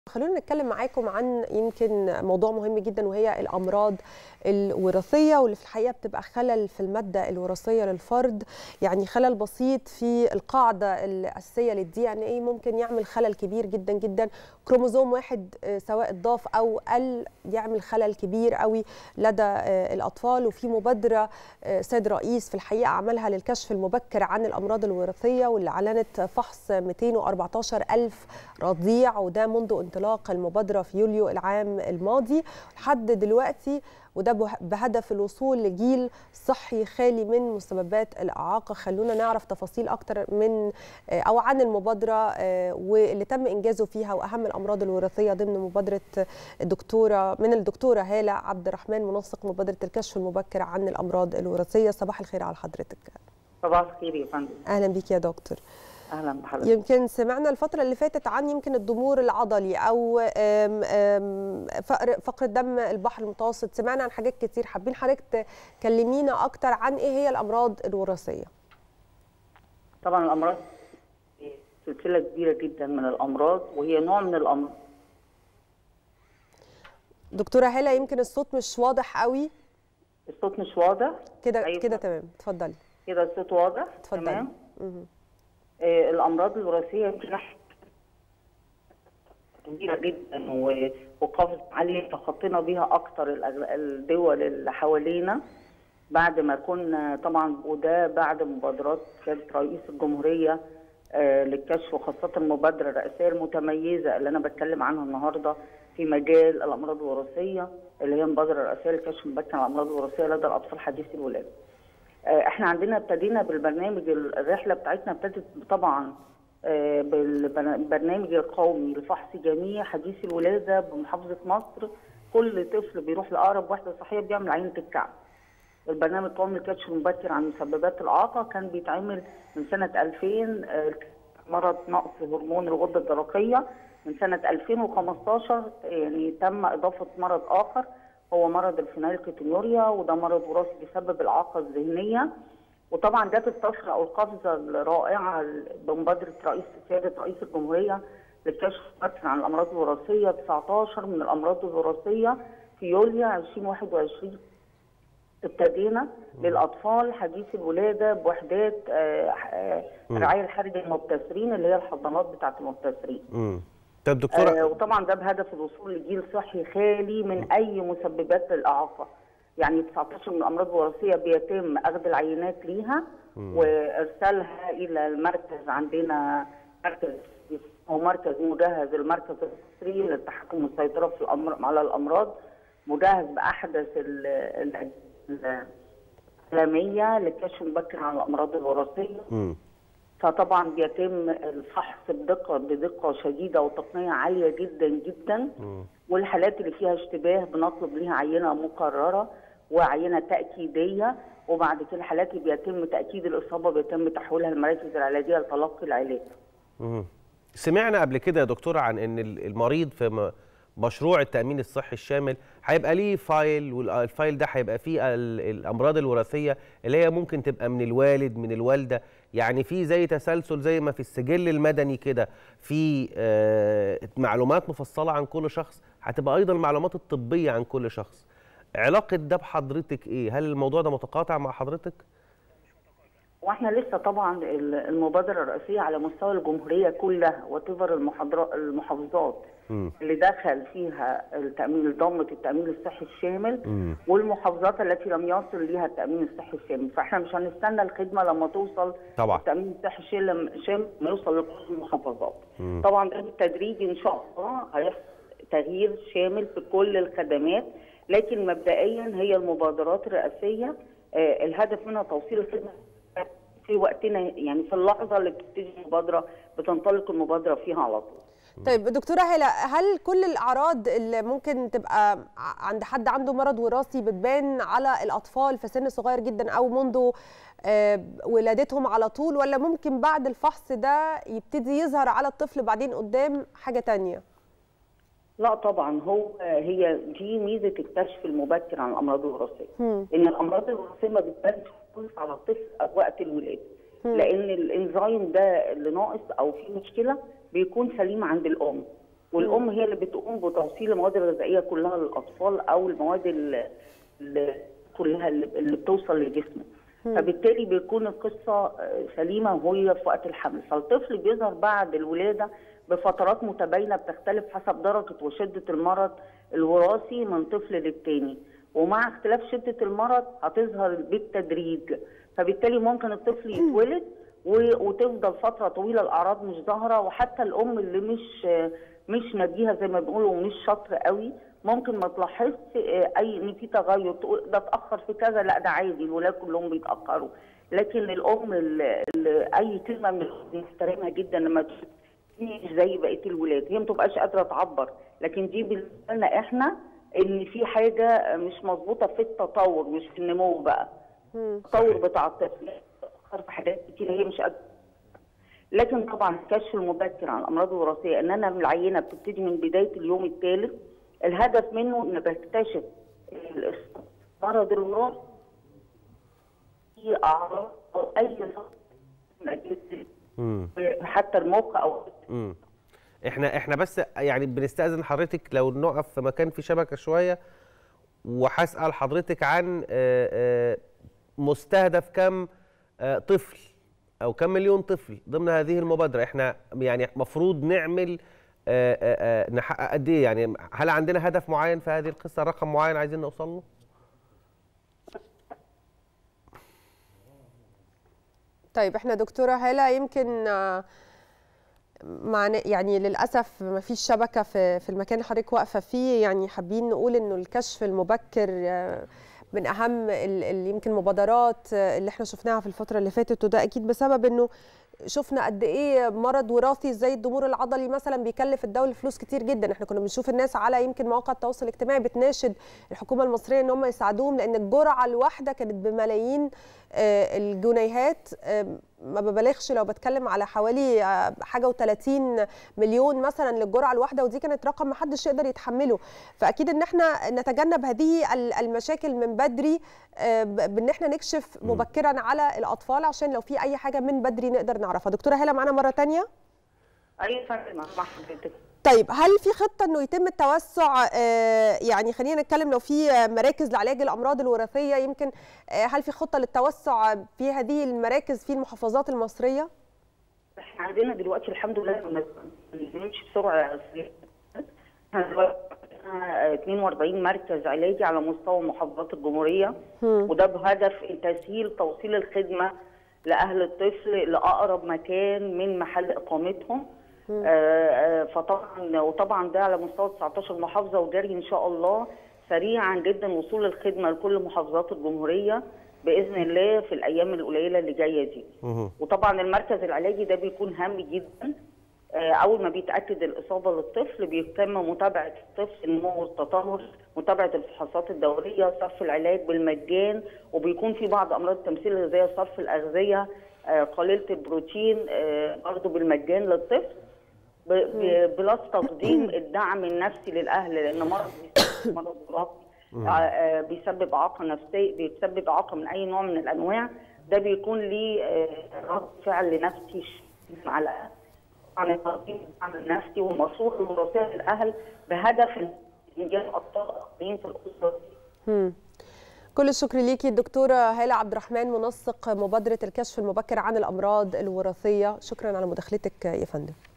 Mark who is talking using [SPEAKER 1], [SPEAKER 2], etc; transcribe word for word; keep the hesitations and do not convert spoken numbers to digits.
[SPEAKER 1] خلونا نتكلم معاكم عن يمكن موضوع مهم جدا، وهي الأمراض الوراثية، واللي في الحقيقة بتبقى خلل في المادة الوراثية للفرد. يعني خلل بسيط في القاعدة الأساسية للدي ان ايه ممكن يعمل خلل كبير جدا جدا. كروموزوم واحد سواء اتضاف أو قل يعمل خلل كبير قوي لدى الأطفال. وفي مبادرة سيد رئيس في الحقيقة عملها للكشف المبكر عن الأمراض الوراثية، واللي أعلنت فحص مئتين وأربعتاشر ألف رضيع، وده منذ انطلاق المبادرة في يوليو العام الماضي لحد دلوقتي، وده بهدف الوصول لجيل صحي خالي من مسببات الإعاقة. خلونا نعرف تفاصيل أكتر من أو عن المبادرة واللي تم إنجازه فيها وأهم الأمراض الوراثية ضمن مبادرة الدكتورة من الدكتورة هالة عبد الرحمن، منسق مبادرة الكشف المبكر عن الأمراض الوراثية. صباح الخير على حضرتك.
[SPEAKER 2] صباح الخير يا فندم.
[SPEAKER 1] أهلا بك يا دكتور.
[SPEAKER 2] اهلا بحضرتك.
[SPEAKER 1] يمكن سمعنا الفتره اللي فاتت عن يمكن الضمور العضلي او آم آم فقر فقر دم البحر المتوسط، سمعنا عن حاجات كتير. حابين حضرتك تكلمينا اكتر عن ايه هي الامراض الوراثيه.
[SPEAKER 2] طبعا الامراض سلسله كبيره جدا من الامراض، وهي نوع من الامراض.
[SPEAKER 1] دكتوره هالة يمكن الصوت مش واضح قوي.
[SPEAKER 2] الصوت مش واضح
[SPEAKER 1] كده أيوة. كده تمام، اتفضلي.
[SPEAKER 2] كده الصوت واضح.
[SPEAKER 1] اتفضلي.
[SPEAKER 2] تمام. آه الامراض الوراثيه يمكن كبيره جدا وقفز عاليه تخطينا بيها اكتر الدول اللي حوالينا بعد ما كنا طبعا، وده بعد مبادرات كانت رئيس الجمهوريه آه للكشف، وخاصه المبادره الرئاسيه المتميزه اللي انا بتكلم عنها النهارده في مجال الامراض الوراثيه، اللي هي المبادره الرئاسيه للكشف المبكر عن الامراض الوراثيه لدى الاطفال حديثي الولاده. احنا عندنا ابتدينا بالبرنامج، الرحله بتاعتنا ابتدت طبعا بالبرنامج القومي لفحص جميع حديثي الولاده بمحافظه مصر. كل طفل بيروح لاقرب وحده صحيه بيعمل عينه الكعب. البرنامج القومي للكشف المبكر عن مسببات الاعاقه كان بيتعمل من سنه ألفين، مرض نقص هرمون الغده الدرقيه. من سنه ألفين وخمستاشر يعني تم اضافه مرض اخر هو مرض الفينيلكتونيوريا، وده مرض وراثي بيسبب الاعاقه الذهنيه. وطبعا جت الطفره او القفزه الرائعه بمبادره رئيس سياده رئيس الجمهوريه للكشف المبكر عن الامراض الوراثيه. تسعتاشر من الامراض الوراثيه في يوليو ألفين وواحد وعشرين ابتدينا للاطفال حديثي الولاده بوحدات الرعايه الحرجه المبتسرين، اللي هي الحضانات بتاعه المبتسرين.
[SPEAKER 1] طب دكتوره،
[SPEAKER 2] آه وطبعا ده بهدف الوصول لجيل صحي خالي من اي مسببات للاعاقه. يعني تسعتاشر من الامراض الوراثيه بيتم اخذ العينات ليها وارسالها الى المركز. عندنا مركز هو مركز مجهز، المركز المصري للتحكم والسيطره في الامر على الامراض، مجهز باحدث الاجهزه العالميه للكشف المبكر عن الامراض الوراثيه. م. فطبعا بيتم الفحص بدقه بدقه شديده وتقنيه عاليه جدا جدا. م. والحالات اللي فيها اشتباه بنطلب ليها عينه مكرره وعينه تاكيديه، وبعد كده الحالات اللي بيتم تاكيد الاصابه بيتم تحويلها للمراكز العلاجيه لتلقي العلاج.
[SPEAKER 3] امم سمعنا قبل كده يا دكتوره عن ان المريض في مشروع التامين الصحي الشامل هيبقى ليه فايل، والفايل ده هيبقى فيه الامراض الوراثيه اللي هي ممكن تبقى من الوالد من الوالده، يعني في زي تسلسل زي ما في السجل المدني كده في آه معلومات مفصله عن كل شخص، هتبقى ايضا المعلومات الطبيه عن كل شخص. علاقه ده بحضرتك ايه؟ هل الموضوع ده متقاطع مع حضرتك؟
[SPEAKER 2] واحنا لسه طبعا المبادره الرئاسيه على مستوى الجمهوريه كلها وتظهر المحافظات م. اللي دخل فيها التامين ضمه التامين الصحي الشامل م. والمحافظات التي لم يصل ليها التامين الصحي الشامل، فاحنا مش هنستنى الخدمه لما توصل
[SPEAKER 3] طبعا
[SPEAKER 2] التامين الصحي الشامل ما يوصل لكل المحافظات. م. طبعا ده بالتدريج ان شاء الله هيحصل تغيير شامل في كل الخدمات، لكن مبدئيا هي المبادرات الرئاسيه آه الهدف منها توصيل الخدمه في وقتنا، يعني في اللحظه اللي بتبتدي المبادره بتنطلق المبادره فيها على طول.
[SPEAKER 1] طيب دكتوره هالة، هل كل الاعراض اللي ممكن تبقى عند حد عنده مرض وراثي بتبان على الاطفال في سن صغير جدا او منذ ولادتهم على طول، ولا ممكن بعد الفحص ده يبتدي يظهر على الطفل بعدين قدام حاجه ثانيه؟
[SPEAKER 2] لا طبعا، هو هي دي ميزه الكشف المبكر عن الامراض الوراثيه، ان الامراض الوراثيه ما بتبانش على الطفل وقت الولاده، لان الانزيم ده اللي ناقص او فيه مشكله بيكون سليم عند الام. والام هي اللي بتقوم بتوصيل المواد الغذائيه كلها للاطفال او المواد اللي كلها اللي بتوصل لجسمه. فبالتالي بيكون القصه سليمه وهي في وقت الحمل. فالطفل بيظهر بعد الولاده بفترات متباينه بتختلف حسب درجه وشده المرض الوراثي من طفل للتاني، ومع اختلاف شده المرض هتظهر بالتدريج. فبالتالي ممكن الطفل يتولد وتفضل فتره طويله الاعراض مش ظاهره، وحتى الام اللي مش مش نبيهه زي ما بيقولوا ومش شاطره قوي ممكن ما تلاحظش اي ان في تغير، تقول ده اتاخر في كذا، لا ده عادي الولاد كلهم بيتاخروا. لكن الام اللي اي كلمه من بنحترمها جدا لما مش زي بقيه الولاد، هي ما تبقاش قادره تعبر، لكن دي بالنسبه لنا احنا ان في حاجه مش مظبوطه في التطور مش في النمو بقى. التطور بتاع الطفل في حاجات كتير هي مش قادره. لكن طبعا الكشف المبكر عن الامراض الوراثيه ان انا من العينه بتبتدي من بدايه اليوم الثالث، الهدف منه ان بكتشف المرض الوراثي في اعراض او اي حتى المخ او
[SPEAKER 3] امم احنا احنا بس يعني بنستأذن حضرتك لو نقف في مكان في شبكه شويه، وهسأل حضرتك عن مستهدف كم طفل او كم مليون طفل ضمن هذه المبادره. احنا يعني المفروض نعمل نحقق قد ايه؟ يعني هل عندنا هدف معين في هذه القصه، رقم معين عايزين نوصل له؟
[SPEAKER 1] طيب احنا دكتوره هاله يمكن مع يعني للاسف ما فيش شبكه في في المكان اللي حضرتك واقفه فيه، يعني حابين نقول انه الكشف المبكر من اهم اللي يمكن المبادرات اللي احنا شفناها في الفتره اللي فاتت، وده اكيد بسبب انه شفنا قد ايه مرض وراثي زي الضمور العضلي مثلا بيكلف الدوله فلوس كتير جدا. احنا كنا بنشوف الناس على يمكن مواقع التواصل الاجتماعي بتناشد الحكومه المصريه ان هم يساعدوهم، لان الجرعه الواحده كانت بملايين الجنيهات، ما ببالغش لو بتكلم على حوالي حاجه وثلاثين مليون مثلا للجرعه الواحده، ودي كانت رقم ما حدش يقدر يتحمله. فاكيد ان احنا نتجنب هذه المشاكل من بدري بان احنا نكشف مبكرا على الاطفال عشان لو في اي حاجه من بدري نقدر نعرفها. دكتوره هاله معانا مره ثانيه.
[SPEAKER 2] ايوه فندم مع حضرتك.
[SPEAKER 1] طيب هل في خطه انه يتم التوسع، يعني خلينا نتكلم لو في مراكز لعلاج الامراض الوراثيه، يمكن هل في خطه للتوسع في هذه المراكز في المحافظات المصريه؟
[SPEAKER 2] احنا عندنا دلوقتي الحمد لله بنمشي بسرعه. احنا دلوقتي اثنين وأربعين مركز علاجي على مستوى محافظات الجمهوريه، وده بهدف تسهيل توصيل الخدمه لاهل الطفل لاقرب مكان من محل اقامتهم. آه فطبعا وطبعا ده على مستوى تسعتاشر محافظه، وجاري ان شاء الله سريعا جدا وصول الخدمه لكل محافظات الجمهوريه باذن الله في الايام القليله اللي جايه دي. وطبعا المركز العلاجي ده بيكون هام جدا. آه اول ما بيتاكد الاصابه للطفل بيتم متابعه الطفل النمو والتطور، متابعه الفحوصات الدوريه، صرف العلاج بالمجان، وبيكون في بعض امراض التمثيل الغذائيه صرف الاغذيه آه قليله البروتين آه برضه بالمجان للطفل، بلس تقديم الدعم النفسي للاهل، لان مرض مرض وراثي بيسبب اعاقه نفسيه، بيسبب اعاقه من اي نوع من الانواع، ده بيكون ليه رد فعل نفسي على عن تقديم الدعم النفسي والمصروف الوراثيه للاهل بهدف انجاز اطفال اخرين في الاسره.
[SPEAKER 1] كل الشكر ليكي الدكتوره هاله عبد الرحمن، منسق مبادره الكشف المبكر عن الامراض الوراثيه. شكرا على مداخلتك يا فندم.